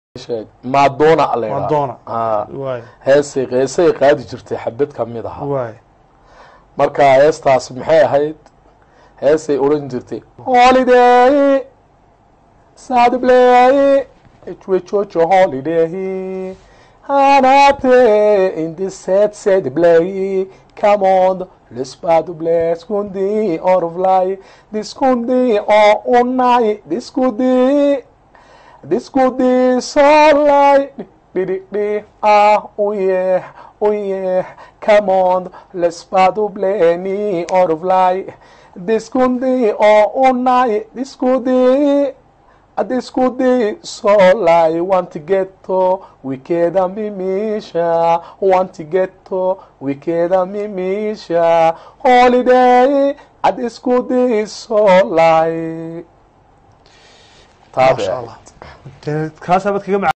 مادونا الله مادونا واي heesay qaadi jirtay xabad kamid aha waay marka heestaas maxay ahayd heesay oran jirtay holiday sad play it's holiday hanate in this sad play come on let's play skundi or fly this skundi or night this could be so light, oh yeah, come on, let's paddle plenty out of light. This could be all night, this could be so light. Want to get to wicked and Misha, want to get to wicked and Misha. Holiday, this could be so light. ما شاء الله كاسبت كم